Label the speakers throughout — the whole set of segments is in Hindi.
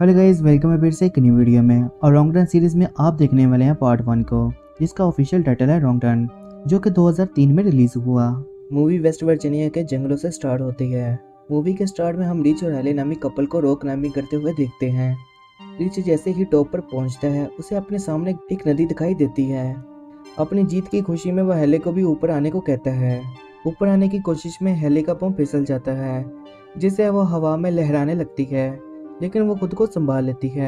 Speaker 1: हेलो गाइस, वेलकम है फिर से एक न्यू वीडियो में। और रॉन्ग टर्न सीरीज में आप देखने वाले हैं पार्ट 1 को, जिसका ऑफिशियल टाइटल है रॉन्ग टर्न, जो कि 2003 में रिलीज हुआ। मूवी वेस्ट वर्जीनिया के जंगलों से स्टार्ट होती है। मूवी के स्टार्ट में हम रिच और हेले नामी कपल को रॉक क्लाइंबिंग करते हुए देखते हैं। रिच जैसे ही टॉप पर पहुंचता है, उसे अपने सामने एक नदी दिखाई देती है। अपनी जीत की खुशी में वह हेले को भी ऊपर आने को कहता है। ऊपर आने की कोशिश में हेले का पांव फिसल जाता है, जिससे वह हवा में लहराने लगती है, लेकिन वो खुद को संभाल लेती है।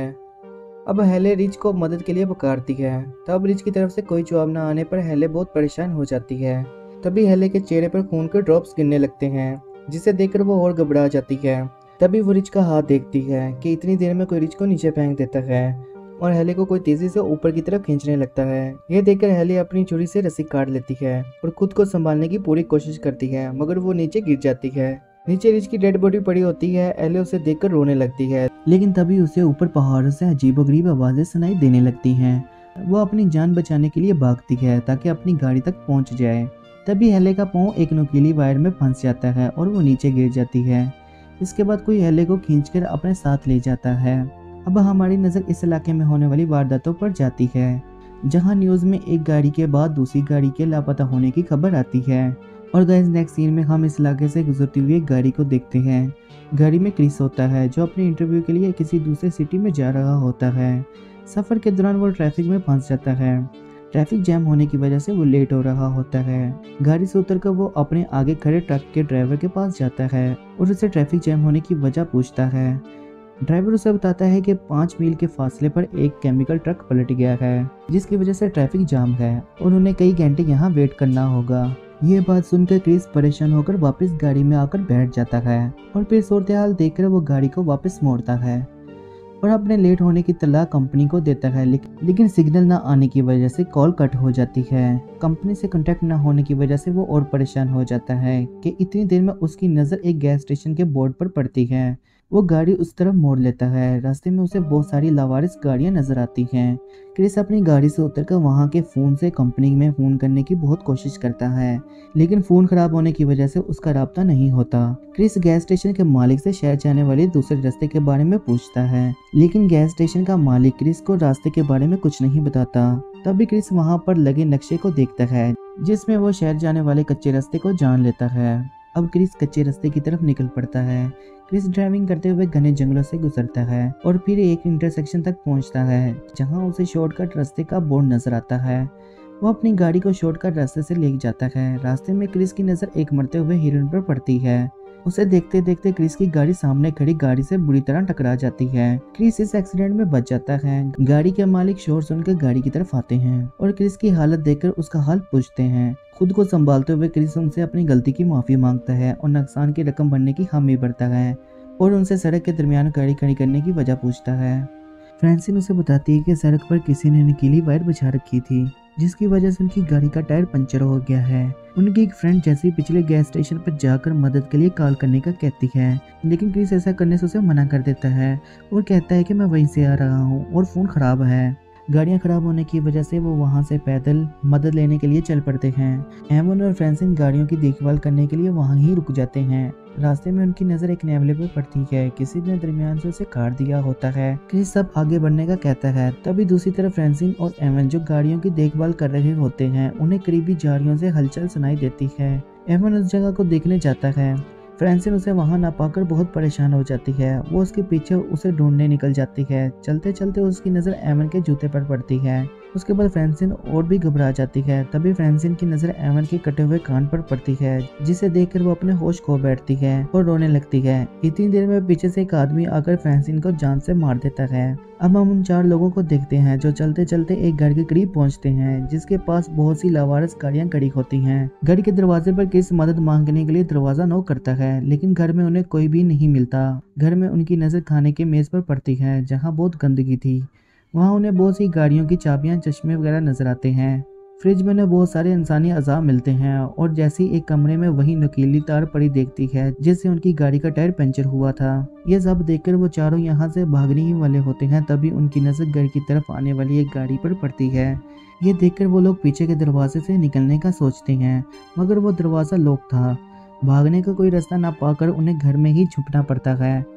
Speaker 1: अब हेले रिच को मदद के लिए पुकारती है। तब रिच की तरफ से कोई जवाब न आने पर हेले बहुत परेशान हो जाती है। तभी हेले के चेहरे पर खून के ड्रॉप्स गिरने लगते हैं, जिसे देखकर वो और घबरा जाती है। तभी वो रिच का हाथ देखती है कि इतनी देर में कोई रिच को नीचे फेंक देता है और हेले को कोई तेजी से ऊपर की तरफ खींचने लगता है। यह देखकर हेले अपनी छुरी से रस्सी काट लेती है और खुद को संभालने की पूरी कोशिश करती है, मगर वो नीचे गिर जाती है। नीचे रिच की डेड बॉडी पड़ी होती है। हेले उसे देखकर रोने लगती है, लेकिन तभी उसे ऊपर पहाड़ों से अजीबोगरीब आवाजें सुनाई देने लगती हैं। वो अपनी जान बचाने के लिए भागती है ताकि अपनी गाड़ी तक पहुंच जाए। तभी हेले का पांव एक नुकीली वायर में फंस जाता है और वो नीचे गिर जाती है। इसके बाद कोई हेले को खींचकर अपने साथ ले जाता है। अब हमारी नजर इस इलाके में होने वाली वारदातों पर जाती है, जहां न्यूज में एक गाड़ी के बाद दूसरी गाड़ी के लापता होने की खबर आती है। और गाइस, नेक्स्ट सीन में हम इस इलाके से गुजरती हुई एक गाड़ी को देखते हैं। गाड़ी में क्रिस होता है, जो अपने इंटरव्यू के लिए किसी दूसरे सिटी में जा रहा होता है। सफर के दौरान वो ट्रैफिक में फंस जाता है। ट्रैफिक जैम होने की वजह से वो लेट हो रहा होता है। गाड़ी से उतरकर वो अपने आगे खड़े ट्रक के ड्राइवर के पास जाता है और उसे ट्रैफिक जैम होने की वजह पूछता है। ड्राइवर उसे बताता है कि 5 मील के फासले पर एक केमिकल ट्रक पलट गया है, जिसकी वजह से ट्रैफिक जाम है और उन्हें कई घंटे यहाँ वेट करना होगा। ये बात सुनकर क्रिस परेशान होकर वापस गाड़ी में आकर बैठ जाता है और फिर सूरत हाल देखकर वो गाड़ी को वापस मोड़ता है और अपने लेट होने की तलाह कंपनी को देता है। लेकिन सिग्नल ना आने की वजह से कॉल कट हो जाती है। कंपनी से कांटेक्ट ना होने की वजह से वो और परेशान हो जाता है कि इतनी देर में उसकी नज़र एक गैस स्टेशन के बोर्ड पर पड़ती है। वो गाड़ी उस तरफ मोड़ लेता है। रास्ते में उसे बहुत सारी लावारिस गाड़ियां नजर आती हैं। क्रिस अपनी गाड़ी से उतरकर वहां के फोन से कंपनी में फोन करने की बहुत कोशिश करता है, लेकिन फोन खराब होने की वजह से उसका राब्ता नहीं होता। क्रिस गैस स्टेशन के मालिक से शहर जाने वाले दूसरे रास्ते के बारे में पूछता है, लेकिन गैस स्टेशन का मालिक क्रिस को रास्ते के बारे में कुछ नहीं बताता। तभी क्रिस वहां पर लगे नक्शे को देखता है, जिसमें वो शहर जाने वाले कच्चे रास्ते को जान लेता है। अब क्रिस कच्चे रास्ते की तरफ निकल पड़ता है। क्रिस ड्राइविंग करते हुए घने जंगलों से गुजरता है और फिर एक इंटरसेक्शन तक पहुंचता है, जहां उसे शॉर्टकट रास्ते का बोर्ड नजर आता है। वो अपनी गाड़ी को शॉर्टकट रास्ते से ले जाता है। रास्ते में क्रिस की नजर एक मरते हुए हिरन पर पड़ती है। उसे देखते देखते क्रिस की गाड़ी सामने खड़ी गाड़ी से बुरी तरह टकरा जाती है। क्रिस इस एक्सीडेंट में बच जाता है। गाड़ी के मालिक शोर सुनकर गाड़ी की तरफ आते हैं और क्रिस की हालत देखकर उसका हाल पूछते हैं। खुद को संभालते हुए क्रिस उनसे अपनी गलती की माफी मांगता है और नुकसान की रकम भरने की हामी भरता है और उनसे सड़क के दरमियान गाड़ी खड़ी करने की वजह पूछता है। फ्रांसिन उसे बताती है कि सड़क पर किसी ने नुकीली वायर बिछा रखी थी, जिसकी वजह से उनकी गाड़ी का टायर पंचर हो गया है। उनकी एक फ्रेंड जैसे ही पिछले गैस स्टेशन पर जाकर मदद के लिए कॉल करने का कहती है, लेकिन क्रिस ऐसा करने से उसे मना कर देता है और कहता है कि मैं वहीं से आ रहा हूँ और फोन खराब है। गाड़ियां खराब होने की वजह से वो वहां से पैदल मदद लेने के लिए चल पड़ते हैं। एमन और फ्रांसिन गाड़ियों की देखभाल करने के लिए वहां ही रुक जाते हैं। रास्ते में उनकी नजर एक नेवले पर पड़ती है। किसी ने दरमियान से उसे काट दिया होता है। क्रिस सब आगे बढ़ने का कहता है। तभी दूसरी तरफ फ्रांसिन और एमन, जो गाड़ियों की देखभाल कर रहे होते हैं, उन्हें करीबी झाड़ियों से हलचल सुनाई देती है। एमन उस जगह को देखने जाता है। फ्रांसिन उसे वहां ना पाकर बहुत परेशान हो जाती है। वो उसके पीछे उसे ढूंढने निकल जाती है। चलते चलते उसकी नजर एमन के जूते पर पड़ती है। उसके बाद फ्रांसिन और भी घबरा जाती है। तभी फ्रांसिन की नजर एमन के कटे हुए कान पर पड़ती है, जिसे देखकर वो अपने होश खो बैठती है और रोने लगती है। इतनी देर में पीछे से एक आदमी आकर फ्रांसिन को जान से मार देता है। अब हम उन 4 लोगों को देखते हैं, जो चलते चलते एक घर के करीब पहुंचते हैं, जिसके पास बहुत सी लावारिस गाड़ियां खड़ी होती हैं। घर के दरवाजे पर किस मदद मांगने के लिए दरवाजा नॉक करता है, लेकिन घर में उन्हें कोई भी नहीं मिलता। घर में उनकी नजर खाने के मेज पर पड़ती है, जहां बहुत गंदगी थी। वहां उन्हें बहुत सी गाड़ियों की चाबियां, चश्मे वगैरह नजर आते हैं। फ्रिज में उन्हें बहुत सारे इंसानी अज़ा मिलते हैं और जैसे ही एक कमरे में वही नुकीली तार पड़ी देखती है, जिससे उनकी गाड़ी का टायर पंचर हुआ था। ये सब देखकर वो चारों यहाँ से भागने ही वाले होते हैं। तभी उनकी नजर घर की तरफ आने वाली एक गाड़ी पर पड़ती है। ये देखकर वो लोग पीछे के दरवाजे से निकलने का सोचते हैं, मगर वो दरवाजा लॉक था। भागने का कोई रास्ता ना पाकर उन्हें घर में ही छुपना पड़ता है।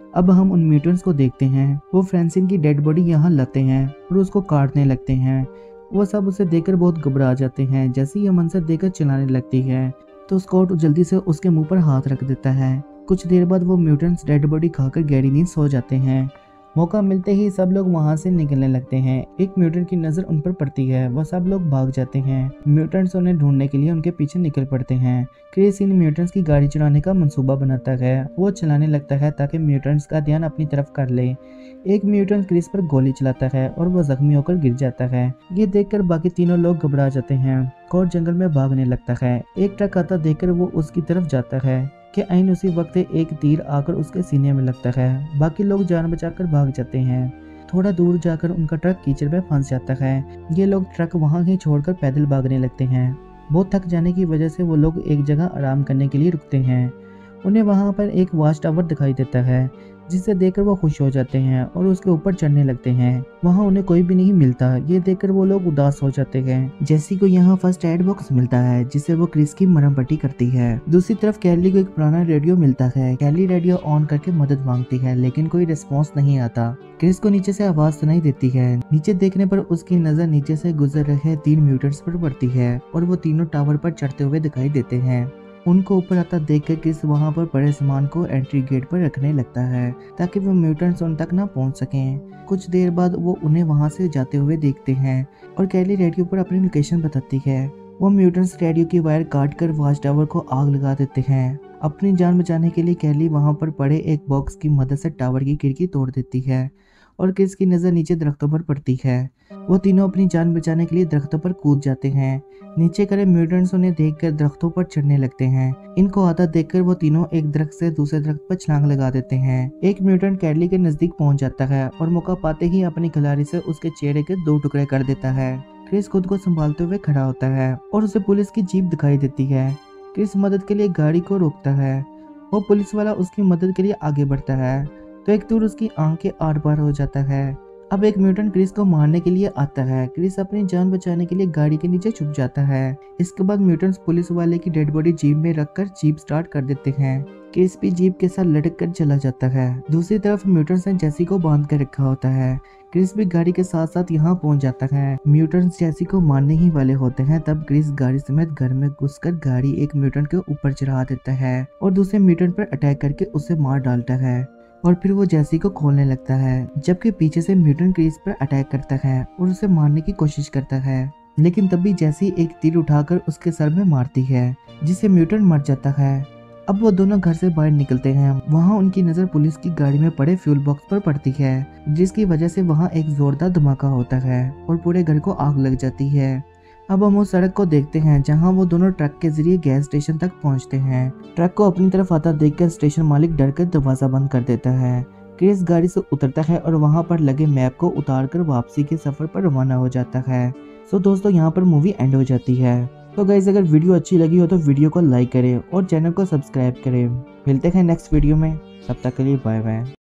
Speaker 1: अब हम उन म्यूटेंट्स को देखते हैं, वो फ्रेंसिन की डेड बॉडी यहाँ लाते हैं और उसको काटने लगते हैं। वो सब उसे देखकर बहुत घबरा जाते हैं। जैसे ये मंजर देखकर चिल्लाने लगती है तो स्कॉट जल्दी से उसके मुंह पर हाथ रख देता है। कुछ देर बाद वो म्यूटेंट्स डेड बॉडी खाकर गहरी नींद सो जाते हैं। मौका मिलते ही सब लोग वहां से निकलने लगते हैं। एक म्यूटेंट की नजर उन पर पड़ती है, वह सब लोग भाग जाते हैं। म्यूटेंट्स उन्हें ढूंढने के लिए उनके पीछे निकल पड़ते हैं। क्रिस इन म्यूटेंट्स की गाड़ी चुराने का मंसूबा बनाता है। वो चलाने लगता है ताकि म्यूटेंट्स का ध्यान अपनी तरफ कर ले। एक म्यूटेंट क्रिस पर गोली चलाता है और वो जख्मी होकर गिर जाता है। ये देखकर बाकी तीनों लोग घबरा जाते हैं। स्कॉट जंगल में भागने लगता है। एक ट्रक आता देखकर वो उसकी तरफ जाता है कि ऐन उसी वक्त एक तीर आकर उसके सीने में लगता है। बाकी लोग जान बचाकर भाग जाते हैं। थोड़ा दूर जाकर उनका ट्रक कीचड़ में फंस जाता है। ये लोग ट्रक वहां ही छोड़कर पैदल भागने लगते हैं। बहुत थक जाने की वजह से वो लोग एक जगह आराम करने के लिए रुकते हैं। उन्हें वहां पर एक वॉच टावर दिखाई देता है, जिसे देखकर वो खुश हो जाते हैं और उसके ऊपर चढ़ने लगते हैं। वहां उन्हें कोई भी नहीं मिलता। ये देखकर वो लोग उदास हो जाते हैं। जेसी को यहाँ फर्स्ट एड बॉक्स मिलता है, जिसे वो क्रिस की मरहम पट्टी करती है। दूसरी तरफ कैली को एक पुराना रेडियो मिलता है। कैली रेडियो ऑन करके मदद मांगती है, लेकिन कोई रिस्पॉन्स नहीं आता। क्रिस को नीचे से आवाज सुनाई देती है। नीचे देखने पर उसकी नजर नीचे से गुजर रहे 3 म्यूटेंट्स पर पड़ती है और वो तीनों टावर पर चढ़ते हुए दिखाई देते हैं। उनको ऊपर आता देखकर क्रिस वहां पर पड़े सामान को एंट्री गेट पर रखने लगता है ताकि वो म्यूटेंट्स उन तक ना पहुंच सकें। कुछ देर बाद वो उन्हें वहां से जाते हुए देखते हैं और कैली रेडियो पर अपनी लोकेशन बताती है। वो म्यूटेंट्स रेडियो की वायर काट कर वॉच टावर को आग लगा देते हैं। अपनी जान बचाने के लिए कैली वहां पर पड़े एक बॉक्स की मदद से टावर की खिड़की तोड़ देती है और क्रिस की नजर नीचे दरख्तों पर पड़ती है। वो तीनों अपनी जान बचाने के लिए दरख्तों पर कूद जाते हैं। नीचे खड़े म्यूटेंट्स उन्हें देखकर दरख्तों पर चढ़ने लगते हैं। इनको आता देखकर वो तीनों एक दरख्त से दूसरे दरख्त पर छलांग लगा देते हैं। एक म्यूटेंट कैडली के नजदीक पहुंच जाता है और मौका पाते ही अपनी खिलाड़ी से उसके चेहरे के 2 टुकड़े कर देता है। क्रिस खुद को संभालते हुए खड़ा होता है और उसे पुलिस की जीप दिखाई देती है। क्रिस मदद के लिए गाड़ी को रोकता है। वो पुलिस वाला उसकी मदद के लिए आगे बढ़ता है तो एक दूर उसकी आंख के आर पार हो जाता है। अब एक म्यूटेंट क्रिस को मारने के लिए आता है। क्रिस अपनी जान बचाने के लिए गाड़ी के नीचे छुप जाता है। इसके बाद म्यूटेंट्स पुलिस वाले की डेड बॉडी जीप में रखकर जीप स्टार्ट कर देते हैं। क्रिस भी जीप के साथ लटक कर चला जाता है। दूसरी तरफ म्यूटेंट्स ने जेसी को बांध कर रखा होता है। क्रिस भी गाड़ी के साथ साथ यहाँ पहुंच जाता है। म्यूटेंट्स जेसी को मारने ही वाले होते हैं, तब क्रिस गाड़ी समेत घर में घुसकर गाड़ी एक म्यूटेंट के ऊपर चढ़ा देता है और दूसरे म्यूटेंट पर अटैक करके उसे मार डालता है और फिर वो जेसी को खोलने लगता है, जबकि पीछे से म्यूटेंट क्रिस पर अटैक करता है और उसे मारने की कोशिश करता है। लेकिन तभी जेसी एक तीर उठाकर उसके सर में मारती है, जिससे म्यूटेंट मर जाता है। अब वो दोनों घर से बाहर निकलते हैं। वहाँ उनकी नजर पुलिस की गाड़ी में पड़े फ्यूल बॉक्स पर पड़ती है, जिसकी वजह से वहाँ एक जोरदार धमाका होता है और पूरे घर को आग लग जाती है। अब हम उस सड़क को देखते हैं जहां वो दोनों ट्रक के जरिए गैस स्टेशन तक पहुंचते हैं। ट्रक को अपनी तरफ आता देखकर स्टेशन मालिक डरकर दरवाजा बंद कर देता है। क्रिस गाड़ी से उतरता है और वहां पर लगे मैप को उतारकर वापसी के सफर पर रवाना हो जाता है। सो दोस्तों, यहाँ पर मूवी एंड हो जाती है। तो गाइस, अगर वीडियो अच्छी लगी हो तो वीडियो को लाइक करें और चैनल को सब्सक्राइब करें। मिलते हैं नेक्स्ट वीडियो में, तब तक के लिए बाय बाय।